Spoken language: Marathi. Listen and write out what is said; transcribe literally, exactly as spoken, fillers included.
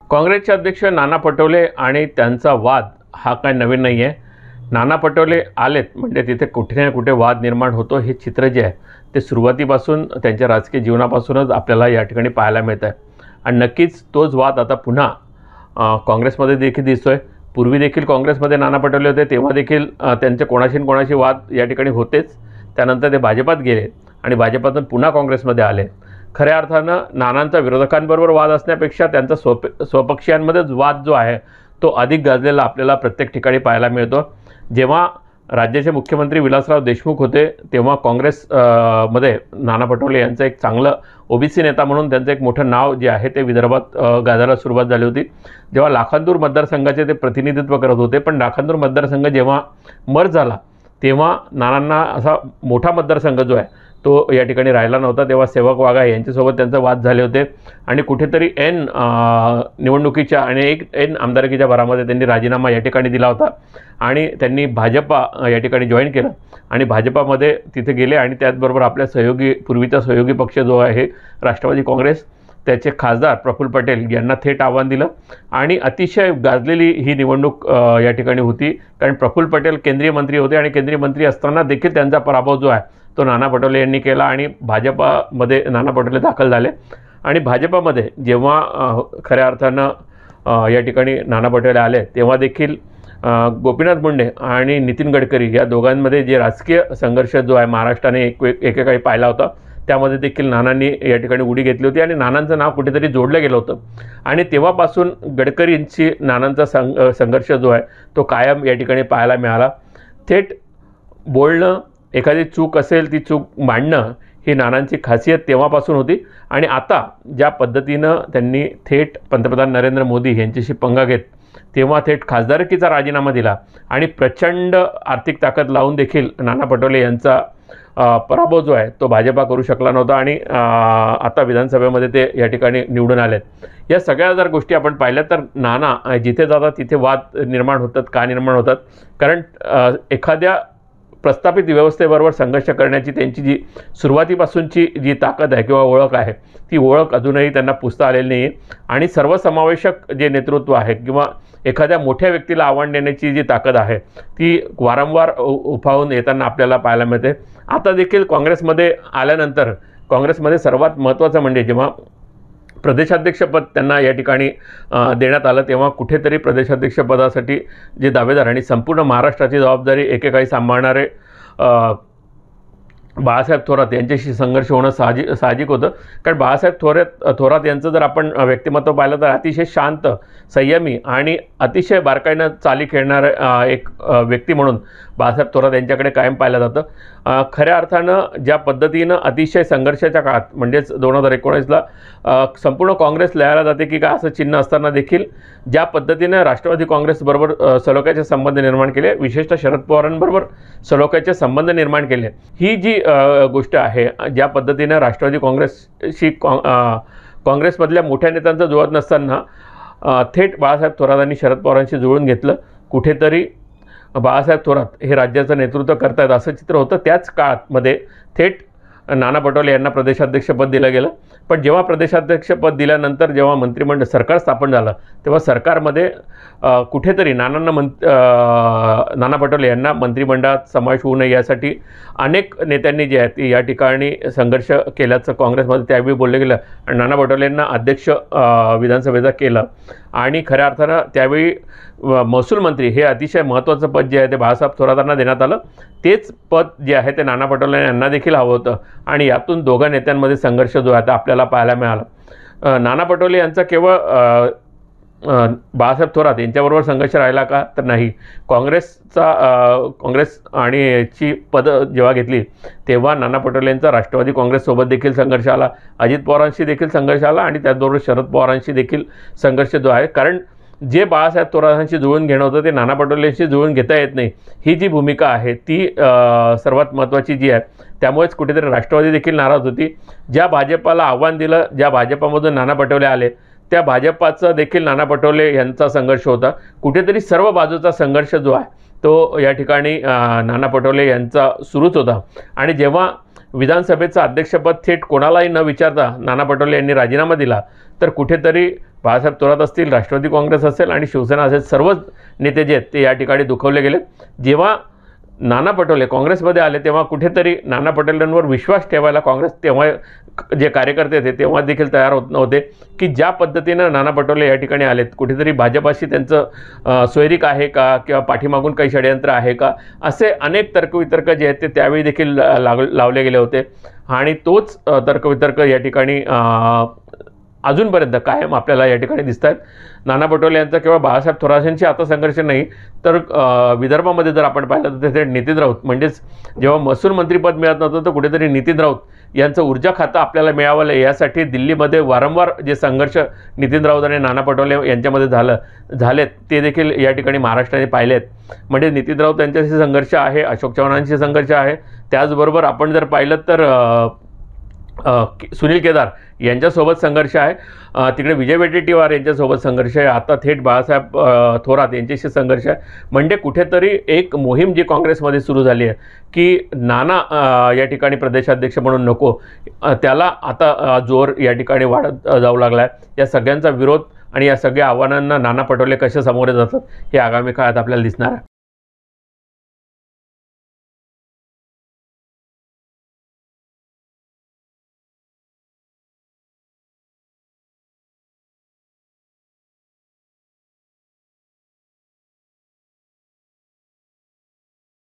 काँग्रेसचे अध्यक्ष नाना पटोले आणि त्यांचा वाद हा काय नवीन नाही आहे। नाना पटोले आलेत म्हणजे तिथे कुठे ना कुठे वाद निर्माण होतो, हे चित्र जे आहे ते सुरुवातीपासून त्यांच्या राजकीय जीवनापासूनच आपल्याला या ठिकाणी पाहायला मिळत आहे। आणि नक्कीच तोच वाद आता पुन्हा काँग्रेसमध्ये देखील दिसतोय। पूर्वी देखील काँग्रेसमध्ये नाना पटोले होते, तेव्हा देखील त्यांचे कोणाशी कोणाशी वाद या ठिकाणी होतेच। त्यानंतर ते भाजपात गेले आणि भाजपातून पुन्हा काँग्रेसमध्ये आले। खऱ्या अर्थानं नानांचा विरोधकांबरोबर वाद असण्यापेक्षा त्यांचा स्वप स्वपक्षीयांमध्येच वाद जो आहे तो अधिक गाजलेला आपल्याला प्रत्येक ठिकाणी पाहायला मिळतो। जेव्हा राज्याचे मुख्यमंत्री विलासराव देशमुख होते तेव्हा काँग्रेस मध्ये नाना पटोले यांचं एक चांगलं ओबीसी नेता म्हणून त्यांचं एक मोठं नाव जे आहे ते विदर्भात गाजायला सुरुवात झाली होती। जेव्हा लाखांदूर मतदारसंघाचे ते प्रतिनिधित्व करत होते, पण लाखांदूर मतदारसंघ जेव्हा मर्ज झाला तेव्हा नानांना असा मोठा मतदारसंघ जो आहे तो या ठिकाणी राहिला नव्हता। तेव्हा सेवक वाघा यांच्यासोबत त्यांचे वाद झाले होते आणि कुठेतरी एन निवडणुकीच्या आणि एक एन आमदारकीच्या भरामध्ये त्यांनी राजीनामा या ठिकाणी दिला होता आणि त्यांनी भाजपा या ठिकाणी जॉईन केलं आणि भाजपामध्ये तिथे गेले आणि त्याचबरोबर आपल्या सहयोगी पूर्वीचा सहयोगी पक्ष जो आहे राष्ट्रवादी काँग्रेस, त्याचे खासदार प्रफुल्ल पटेल यांना थेट आव्हान दिलं आणि अतिशय गाजलेली ही निवडणूक या ठिकाणी होती। कारण प्रफुल्ल पटेल केंद्रीय मंत्री होते आणि केंद्रीय मंत्री असताना देखील त्यांचा पराभव जो आहे तो नाना पटोले यांनी केला आणि भाजपामध्ये नाना पटोले दाखल झाले। आणि भाजपामध्ये जेव्हा खऱ्या अर्थानं या ठिकाणी नाना पटोले आले तेव्हा देखील गोपीनाथ मुंडे आणि नितीन गडकरी या दोघांमध्ये जे राजकीय संघर्ष जो आहे महाराष्ट्राने एक एकेकाळी पाहिला होता, त्यामध्ये देखील नानांनी या ठिकाणी उडी घेतली होती आणि नानांचं नाव कुठेतरी जोडलं गेलं होतं। आणि तेव्हापासून गडकरींची नानांचा संघ संघर्ष जो आहे तो कायम या ठिकाणी पाहायला मिळाला। थेट बोलणं, एखादी चूक असेल ती चूक मांडणं ही नानांची खासियत तेव्हापासून होती। आणि आता ज्या पद्धतीनं त्यांनी थेट पंतप्रधान नरेंद्र मोदी यांच्याशी पंगा घेत तेव्हा थेट खासदारकीचा राजीनामा दिला आणि प्रचंड आर्थिक ताकद लावून देखील नाना पटोले यांचा पराभव जो आहे तो भाजपा करू शकला नव्हता आणि आता विधानसभेमध्ये ते या ठिकाणी निवडून आलेत। या सगळ्या जर गोष्टी आपण पाहिल्या तर नाना जिथे जातात तिथे वाद निर्माण होतात। का निर्माण होतात? कारण एखाद्या प्रस्थापित व्यवस्थेबरोबर संघर्ष करण्याची त्यांची जी सुरुवातीपासूनची जी ताकद आहे किंवा ओळख आहे ती ओळख अजूनही त्यांना पुसता आलेली नाही आहे। आणि सर्वसमावेशक जे नेतृत्व आहे किंवा एखाद्या मोठ्या व्यक्तीला आव्हान देण्याची जी ताकद आहे ती वारंवार उफावून येताना आपल्याला पाहायला मिळते। आता देखील काँग्रेसमध्ये आल्यानंतर काँग्रेसमध्ये सर्वात महत्त्वाचं म्हणजे जेव्हा प्रदेशाध्यक्षपद त्यांना या ठिकाणी देण्यात आलं तेव्हा कुठेतरी प्रदेशाध्यक्षपदासाठी जे दावेदार आणि संपूर्ण महाराष्ट्राची जबाबदारी एकेकाळी सांभाळणारे बाळासाहेब थोरात यांच्याशी संघर्ष होणं साहजिक साहजिक होतं। कारण बाळासाहेब थोरात थोरात यांचं जर आपण व्यक्तिमत्व पाहिलं तर अतिशय शांत, संयमी आणि अतिशय बारकाईनं चाली खेळणारं एक व्यक्ती म्हणून बाळासाहेब थोरात यांच्याकडे कायम पाहिलं जातं। खऱ्या अर्थानं ज्या पद्धतीनं अतिशय संघर्षाच्या काळात म्हणजेच दोन हजार एकोणीसला संपूर्ण काँग्रेस लयाला जाते की का असं चिन्ह असताना देखील ज्या पद्धतीनं राष्ट्रवादी काँग्रेसबरोबर सलोख्याचे संबंध निर्माण केले, विशेषतः शरद पवारांबरोबर सलोख्याचे संबंध निर्माण केले, ही जी गोष्ट आहे ज्या पद्धतीनं राष्ट्रवादी काँग्रेसशी काँग्रेसमधल्या मोठ्या नेत्यांचं जुळत नसताना थेट बाळासाहेब थोरातांनी शरद पवारांशी जुळून घेतलं। कुठेतरी बाळासाहेब थोरात हे राज्याचं नेतृत्व करतायत असं चित्र होतं। त्याच काळामध्ये थेट नाना पटोले यांना प्रदेशाध्यक्षपद दिलं गेलं। पण जेव्हा प्रदेशाध्यक्षपद दिल्यानंतर जेव्हा मंत्रिमंडळ सरकार स्थापन झालं तेव्हा सरकारमध्ये कुठेतरी नानांना मंत नाना पटोले यांना मंत्रिमंडळात समावेश होऊ नये यासाठी अनेक नेत्यांनी जे आहेत या ठिकाणी संघर्ष केल्याचं काँग्रेसमध्ये त्यावेळी बोललं गेलं आणि नाना पटोले यांना अध्यक्ष विधानसभेचा केलं। आणि खऱ्या अर्थानं त्यावेळी महसूल मंत्री हे अतिशय महत्त्वाचं पद जे आहे ते बाळासाहेब थोरातांना देण्यात आलं। तेच पद जे आहे ते नाना पटोले यांना देखील हवं होतं आणि यातून दोघा नेत्यांमध्ये संघर्ष जो आहे तो आपल्याला पाहायला मिळाला। नाना पटोले यांचा केवळ बाळासाहेब थोरात यांच्याबरोबर संघर्ष राहिला का? तर नाही। काँग्रेसचा काँग्रेस आणि याची पदं जेव्हा घेतली तेव्हा नाना पटोले यांचा राष्ट्रवादी काँग्रेससोबत देखील संघर्ष आला, अजित पवारांशी देखील संघर्ष आला आणि त्याचबरोबर शरद पवारांशी देखील संघर्ष जो आहे। कारण जे बाळासाहेब थोरातांशी जुळून घेणं होतं ते नाना पटोलेंशी जुळून घेता येत नाही, ही जी भूमिका आहे ती सर्वात महत्त्वाची जी आहे। त्यामुळेच कुठेतरी राष्ट्रवादी देखील नाराज होती। ज्या भाजपाला आव्हान दिलं, ज्या भाजपामधून नाना पटोले आले त्या भाजपाचा देखील नाना पटोले यांचा संघर्ष होता। कुठेतरी सर्व बाजूचा संघर्ष जो आहे तो या ठिकाणी नाना पटोले यांचा सुरूच होता. आणि जेव्हा विधानसभेचं अध्यक्षपद थेट कोणालाही न विचारता नाना पटोले यांनी राजीनामा दिला, तर कुठेतरी बाळासाहेब थोरात असतील, राष्ट्रवादी काँग्रेस असेल आणि शिवसेना असेल, सर्वच नेते जे आहेत ते या ठिकाणी दुखावले गेले. जेव्हा नाना पटोले काँग्रेसमध्ये आले तेव्हा कुठेतरी नाना पटोलेंवर विश्वास ठेवायला काँग्रेस तेव्हा जे कार्यकर्ते होते तेव्हा देखील तयार होत नव्हते, की ज्या पद्धतीनं नाना पटोले या ठिकाणी आलेत, कुठेतरी भाजपाशी त्यांचं सोयरीक आहे का किंवा पाठीमागून काही षडयंत्र आहे का, असे अनेक तर्कवितर्क जे आहेत ते त्यावेळी देखील लाग लावले गेले होते. आणि तोच तर्कवितर्क या ठिकाणी अजूनपर्यंत कायम आपल्याला या ठिकाणी दिसत आहेत. नाना पटोले यांचा केवळ बाळासाहेब थोरातांशी आता संघर्ष नाही, तर विदर्भामध्ये जर आपण पाहिलं तर तिथे नितीन राऊत, म्हणजेच जेव्हा महसूल मंत्रीपद मिळत नव्हतं तर कुठेतरी नितीन राऊत यांचं ऊर्जा खातं आपल्याला मिळावं यासाठी दिल्लीमध्ये वारंवार जे संघर्ष नितीन राऊत आणि नाना पटोले यांच्यामध्ये झालं झालेत ते देखील या ठिकाणी महाराष्ट्राने पाहिले आहेत. म्हणजे नितीन राऊत यांच्याशी संघर्ष आहे, अशोक चव्हाणांशी संघर्ष आहे. त्याचबरोबर आपण जर पाहिलं तर सुनील केदार यांच्यासोबत संघर्ष आहे, तिकडे विजय वडेट्टीवार यांच्यासोबत संघर्ष आहे, आता थेट बाळासाहेब थोरात यांच्याशी संघर्ष आहे. म्हणजे कुठेतरी एक मोहीम जी काँग्रेसमध्ये सुरू झाली आहे की नाना या ठिकाणी प्रदेशाध्यक्ष म्हणून नको, त्याला आता जोर या ठिकाणी वाढत जाऊ लागला आहे. या सगळ्यांचा विरोध आणि या सगळ्या आव्हानांना नाना पटोले कसे सामोरे जातात हे आगामी काळात आपल्याला दिसणार आहे.